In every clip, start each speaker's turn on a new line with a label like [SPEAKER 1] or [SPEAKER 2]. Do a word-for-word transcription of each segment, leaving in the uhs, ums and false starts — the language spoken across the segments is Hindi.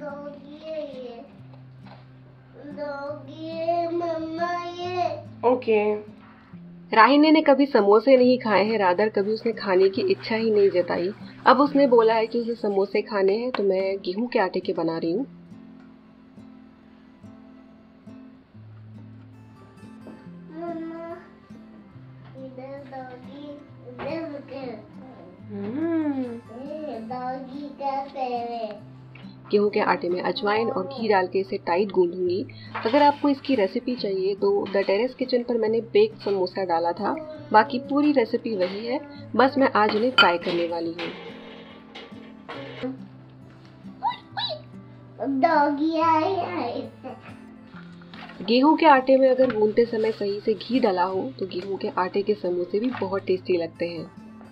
[SPEAKER 1] डॉगी है ये, डॉगी है मम्मा ये।
[SPEAKER 2] ओके। राहिने ने कभी समोसे नहीं खाए हैं, रादर कभी उसने खाने की इच्छा ही नहीं जताई। अब उसने बोला है कि उसे समोसे खाने हैं, तो मैं गेहूं के आटे के बना रही हूँ।
[SPEAKER 1] मम्मा इधर डॉगी, इधर डॉगी का पैर है।
[SPEAKER 2] गेहूं के आटे में अजवाइन और घी डाल के इसे टाइट गूंदूंगी। अगर आपको इसकी रेसिपी चाहिए तो द टेरेस किचन पर मैंने बेक्ड समोसा डाला था, बाकी पूरी रेसिपी वही है, बस मैं आज इन्हें फ्राई करने वाली हूँ।
[SPEAKER 1] डॉगी आई।
[SPEAKER 2] गेहूं के आटे में अगर गूंदते समय सही से घी डाला हो तो गेहूं के आटे के समोसे भी बहुत टेस्टी लगते हैं।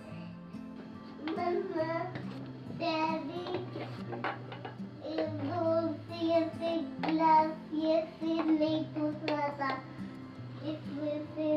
[SPEAKER 1] ग्लास ये सिर नहीं टूट रहा था, इसमें से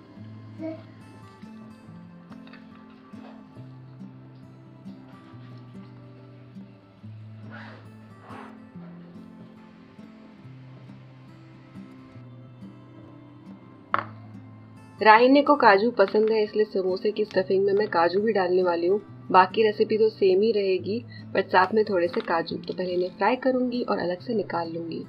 [SPEAKER 2] राहिने को काजू पसंद है, इसलिए समोसे की स्टफिंग में मैं काजू भी डालने वाली हूँ। बाकी रेसिपी तो सेम ही रहेगी, बट साथ में थोड़े से काजू। तो पहले इन्हें फ्राई करूंगी और अलग से निकाल लूंगी।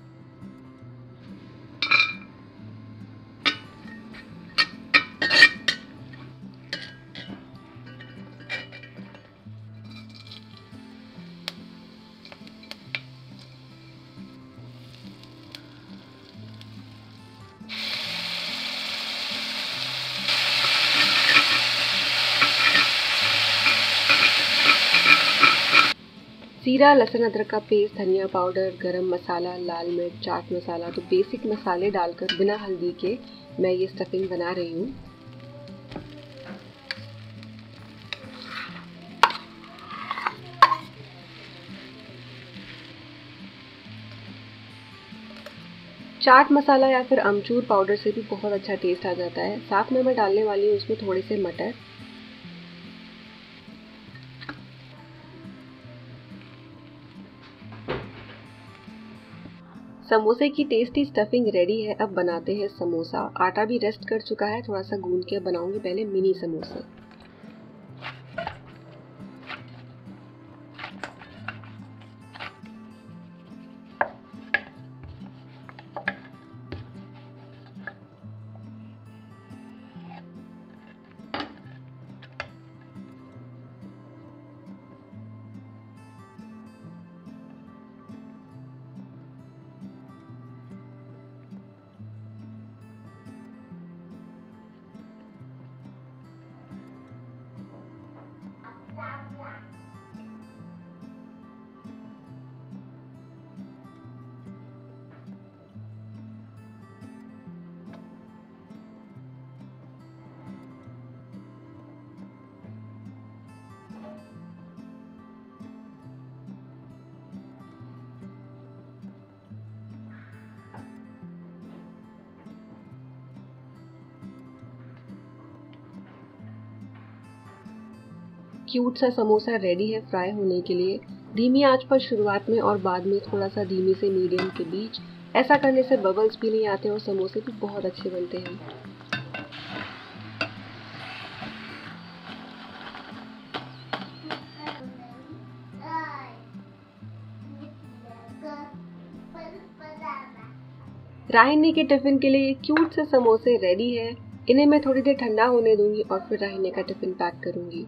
[SPEAKER 2] जीरा, लहसुन अदरक का पेस्ट, धनिया पाउडर, गरम मसाला, लाल मिर्च, चाट मसाला, तो बेसिक मसाले डालकर बिना हल्दी के मैं ये स्टफिंग बना रही हूँ। चाट मसाला या फिर अमचूर पाउडर से भी बहुत अच्छा टेस्ट आ जाता है। साथ में मैं डालने वाली हूँ इसमें थोड़े से मटर। समोसे की टेस्टी स्टफिंग रेडी है। अब बनाते हैं समोसा। आटा भी रेस्ट कर चुका है, थोड़ा सा गूंद के बनाऊंगी पहले मिनी समोसे। क्यूट सा समोसा रेडी है फ्राई होने के लिए। धीमी आंच पर शुरुआत में और बाद में थोड़ा सा धीमी से मीडियम के बीच। ऐसा करने से बबल्स भी नहीं आते और समोसे भी बहुत अच्छे बनते हैं। राहिनी के टिफिन के लिए क्यूट से समोसे रेडी है। इन्हें मैं थोड़ी देर ठंडा होने दूंगी और फिर राहिनी का टिफिन पैक करूंगी।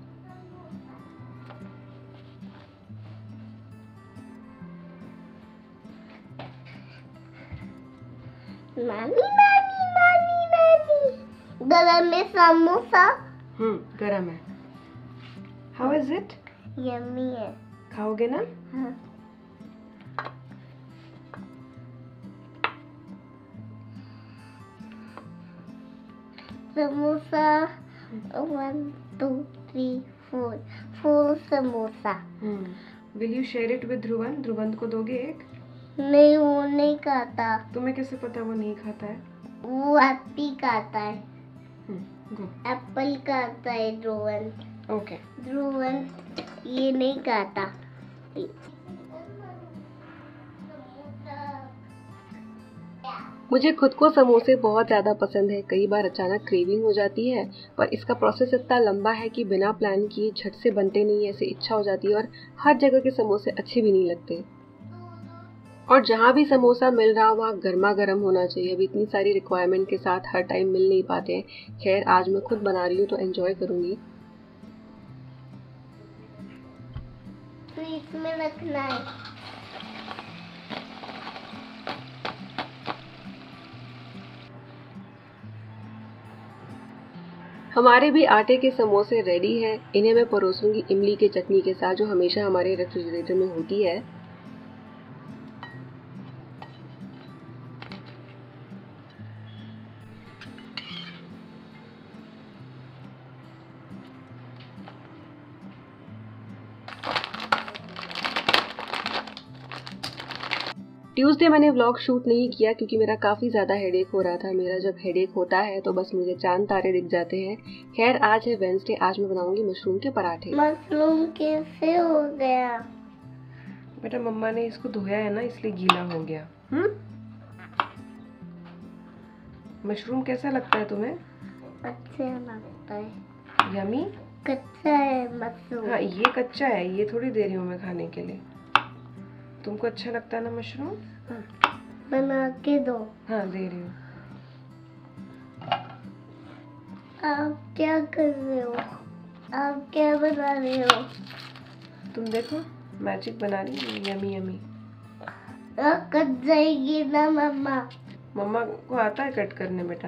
[SPEAKER 1] नानी नानी नानी नानी गरम में समोसा।
[SPEAKER 2] हम्म गरम है। How is it?
[SPEAKER 1] यम्मी है।
[SPEAKER 2] खाओगे ना?
[SPEAKER 1] हाँ। Samosa one two three four four samosa.
[SPEAKER 2] Hmm will you share it with Dhruvan? Dhruvan को दोगे एक?
[SPEAKER 1] नहीं, वो नहीं खाता।
[SPEAKER 2] तुम्हें कैसे पता वो नहीं खाता है?
[SPEAKER 1] वो एप्पल खाता है।
[SPEAKER 2] हम्म
[SPEAKER 1] एप्पल खाता है ध्रुवन।
[SPEAKER 2] ओके।
[SPEAKER 1] ध्रुवन ये नहीं खाता।
[SPEAKER 2] मुझे खुद को समोसे बहुत ज़्यादा पसंद है। कई बार अचानक क्रेविंग हो जाती है, पर इसका प्रोसेस इतना लंबा है कि बिना प्लान किए झट से बनते नहीं, ऐसे इच्छा हो जाती है और हर जगह के समोसे अच्छे भी नहीं लगते। और जहाँ भी समोसा मिल रहा हो वहाँ गर्मा गर्म होना चाहिए। अब इतनी सारी रिक्वायरमेंट के साथ हर टाइम मिल नहीं पाते हैं। खैर, आज मैं खुद बना रही हूँ तो एंजॉय करूँगी।
[SPEAKER 1] तो इसमें रखना है।
[SPEAKER 2] हमारे भी आटे के समोसे रेडी हैं। इन्हें मैं परोसूंगी इमली के चटनी के साथ, जो हमेशा हमारे रेफ्रिजरेटर में होती है। ट्यूसडे मैंने व्लॉग शूट नहीं किया क्योंकि मेरा काफ़ी ज़्यादा हेडेक हो रहा था। मेरा जब हेडेक होता है तो बस मुझे चांद तारे दिख जाते हैं। खैर, आज है वेंसडे, आज मैं बनाऊंगी मशरूम के पराठे।
[SPEAKER 1] मशरूम कैसे हो गया?
[SPEAKER 2] बेटा, मम्मा ने इसको धोया है ना, इसलिए गीला हो गया। हम्म मशरूम कैसा लगता है तुम्हें?
[SPEAKER 1] अच्छा लगता है।
[SPEAKER 2] यमी?
[SPEAKER 1] कच्चा है मशरूम।
[SPEAKER 2] हाँ, ये कच्चा है, ये थोड़ी दे रही हूँ मैं खाने के लिए। तुमको अच्छा लगता है ना मशरूम?
[SPEAKER 1] हाँ। बना के दो।
[SPEAKER 2] हाँ, दे रही हूँ।
[SPEAKER 1] आप क्या कर रहे हो? आप क्या बना रहे हो?
[SPEAKER 2] तुम देखो, मैजिक बना रही हूँ। Yummy yummy.
[SPEAKER 1] कट जाएगी ना मम्मा?
[SPEAKER 2] मम्मा को आता है कट करने बेटा।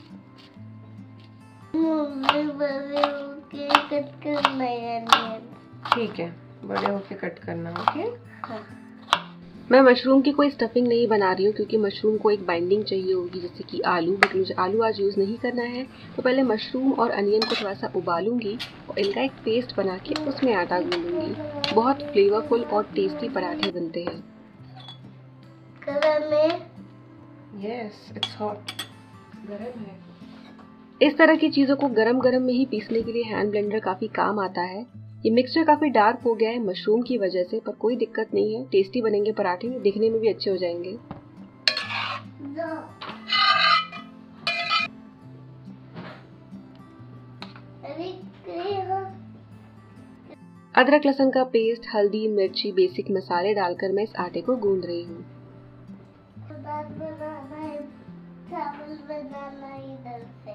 [SPEAKER 1] मम्मी बड़े होके कट करना है।
[SPEAKER 2] ठीक है, बड़े होके कट करना। ओके।
[SPEAKER 1] हाँ।
[SPEAKER 2] मैं मशरूम की कोई स्टफिंग नहीं बना रही हूँ क्योंकि मशरूम को एक बाइंडिंग चाहिए होगी, जैसे कि आलू, बट मुझे आलू आज यूज़ नहीं करना है। तो पहले मशरूम और अनियन को थोड़ा सा उबालूंगी और इनका एक पेस्ट बना के उसमें आटा गूंदूंगी। बहुत फ्लेवरफुल और टेस्टी पराठे बनते हैं।
[SPEAKER 1] गरम है?
[SPEAKER 2] Yes, it's hot. गरम है। इस तरह की चीज़ों को गरम गरम में ही पीसने के लिए हैंड ब्लेंडर काफ़ी काम आता है। ये मिक्सचर काफ़ी डार्क हो गया है मशरूम की वजह से, पर कोई दिक्कत नहीं है। टेस्टी बनेंगे पराठे, दिखने में भी अच्छे हो जाएंगे। अदरक लहसुन का पेस्ट, हल्दी, मिर्ची, बेसिक मसाले डालकर मैं इस आटे को गूंद रही हूँ।
[SPEAKER 1] बनाना है, चावल बनाना है इधर से।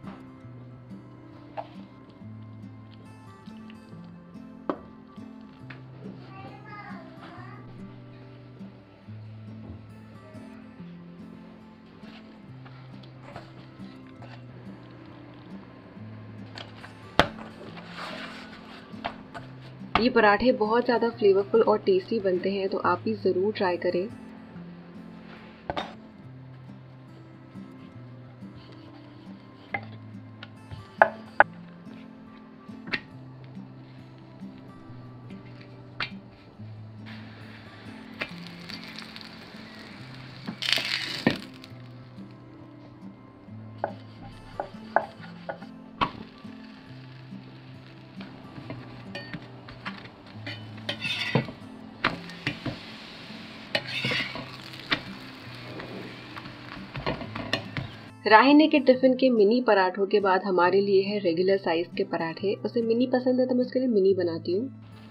[SPEAKER 2] ये पराठे बहुत ज़्यादा फ्लेवरफुल और टेस्टी बनते हैं, तो आप भी ज़रूर ट्राई करें। राहिनी के टिफिन के मिनी पराठों के बाद हमारे लिए है रेगुलर साइज के पराठे। उसे मिनी पसंद है तो मैं उसके लिए मिनी बनाती हूँ।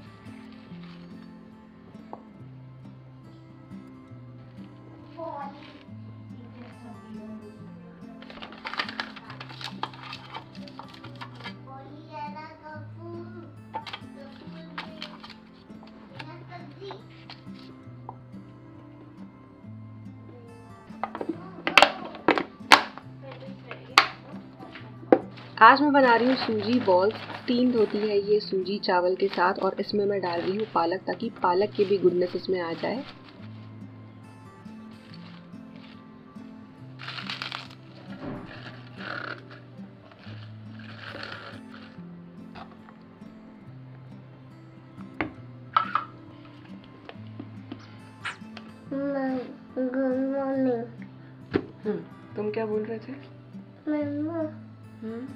[SPEAKER 2] आज मैं बना रही हूँ सूजी बॉल्स। स्टीम्ड होती है ये सूजी चावल के साथ, और इसमें मैं डाल रही हूँ पालक, ताकि पालक की भी गुडनेस इसमें आ जाए।
[SPEAKER 1] Good morning.
[SPEAKER 2] हम्म तुम क्या बोल रहे थे?
[SPEAKER 1] मम्मा,
[SPEAKER 2] हम्म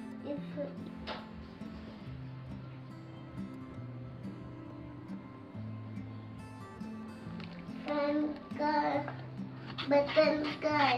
[SPEAKER 1] फैन का बटन का है।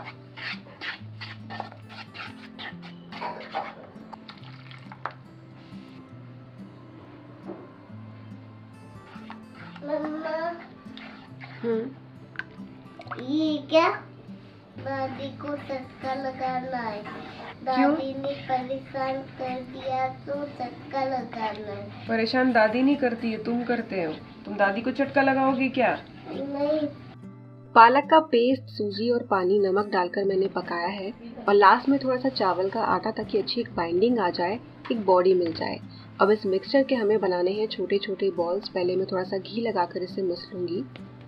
[SPEAKER 1] मम्मा
[SPEAKER 2] हम्म
[SPEAKER 1] ये क्या? दादी को चक्का लगाना है। दादी ने परेशान कर दिया तो चक्का लगाना है।
[SPEAKER 2] परेशान दादी नहीं करती है, तुम करते हो। तुम दादी को चटका लगाओगे क्या?
[SPEAKER 1] नहीं।
[SPEAKER 2] पालक का पेस्ट, सूजी और पानी, नमक डालकर मैंने पकाया है और लास्ट में थोड़ा सा चावल का आटा ताकि अच्छी एक बाइंडिंग आ जाए, एक बॉडी मिल जाए। अब इस मिक्सचर के हमें बनाने हैं छोटे छोटे बॉल्स। पहले मैं थोड़ा सा घी लगाकर इसे मस लूंगी।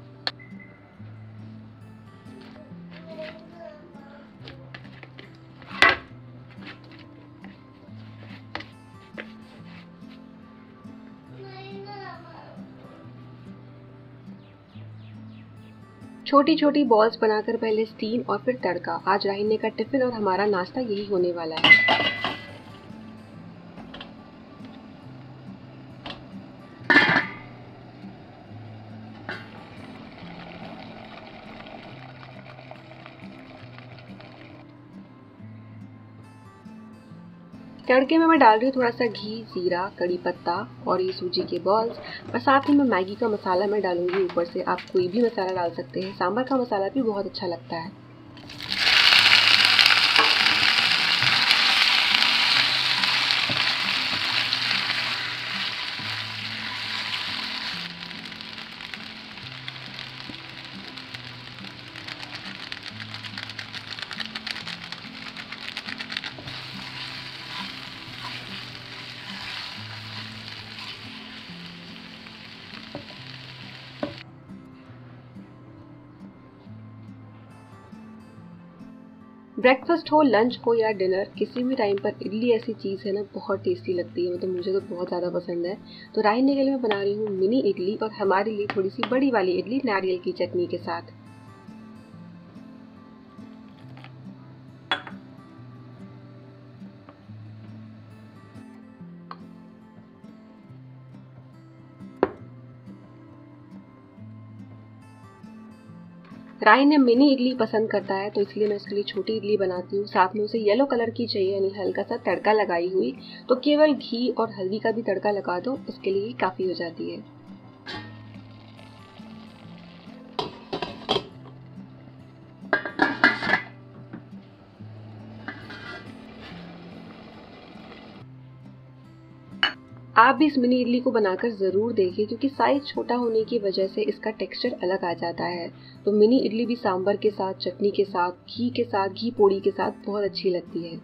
[SPEAKER 2] छोटी छोटी बॉल्स बनाकर पहले स्टीम और फिर तड़का। आज राहिने का टिफिन और हमारा नाश्ता यही होने वाला है। तड़के में मैं डाल रही हूँ थोड़ा सा घी, जीरा, कड़ी पत्ता और ये सूजी के बॉल्स, और साथ ही मैं मैगी का मसाला मैं डालूंगी ऊपर से। आप कोई भी मसाला डाल सकते हैं, सांभर का मसाला भी बहुत अच्छा लगता है। ब्रेकफास्ट हो, लंच हो या डिनर, किसी भी टाइम पर इडली ऐसी चीज़ है ना, बहुत टेस्टी लगती है। मतलब तो मुझे तो बहुत ज़्यादा पसंद है। तो राहिने के लिए मैं बना रही हूँ मिनी इडली और हमारे लिए थोड़ी सी बड़ी वाली इडली नारियल की चटनी के साथ। राही ने मिनी इडली पसंद करता है तो इसलिए मैं इसके लिए छोटी इडली बनाती हूँ। साथ में उसे येलो कलर की चाहिए, यानी हल्का सा तड़का लगाई हुई। तो केवल घी और हल्दी का भी तड़का लगा दो, उसके लिए काफ़ी हो जाती है। आप भी इस मिनी इडली को बनाकर ज़रूर देखिए, क्योंकि साइज़ छोटा होने की वजह से इसका टेक्सचर अलग आ जाता है। तो मिनी इडली भी सांभर के साथ, चटनी के साथ, घी के साथ, घी पोड़ी के साथ बहुत अच्छी लगती है।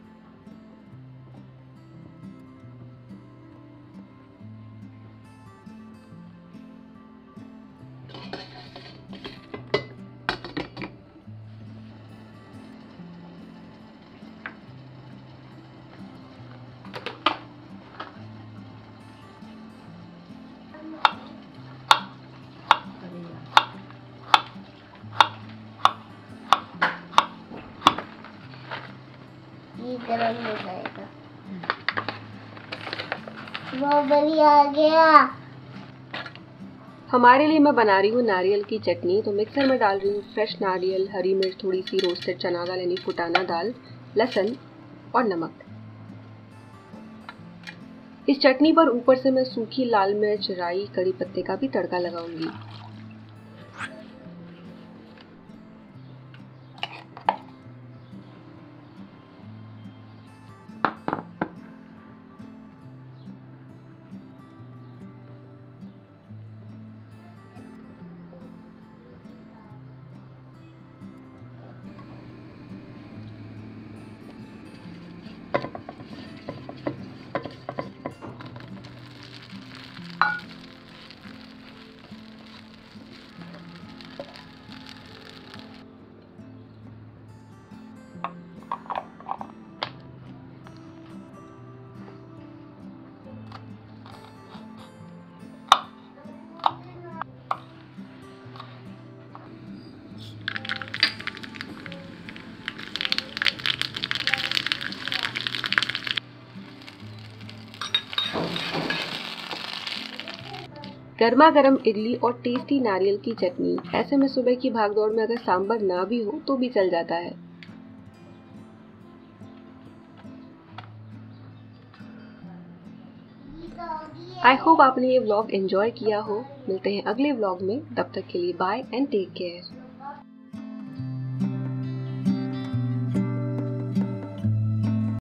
[SPEAKER 1] ये गरम हो जाएगा। वो बड़ी आ गया।
[SPEAKER 2] हमारे लिए मैं बना रही हूँ नारियल की चटनी। तो मिक्सर में डाल रही हूँ फ्रेश नारियल, हरी मिर्च, थोड़ी सी रोस्टेड चना दाल यानी फुटाना दाल, लहसुन और नमक। इस चटनी पर ऊपर से मैं सूखी लाल मिर्च, राई, कड़ी पत्ते का भी तड़का लगाऊंगी। गर्मा गर्म इडली और टेस्टी नारियल की चटनी। ऐसे में सुबह की भागदौड़ में अगर सांभर ना भी हो तो भी चल जाता है। आई होप आपने ये व्लॉग एंजॉय किया हो। मिलते हैं अगले व्लॉग में, तब तक के लिए बाय एंड टेक केयर।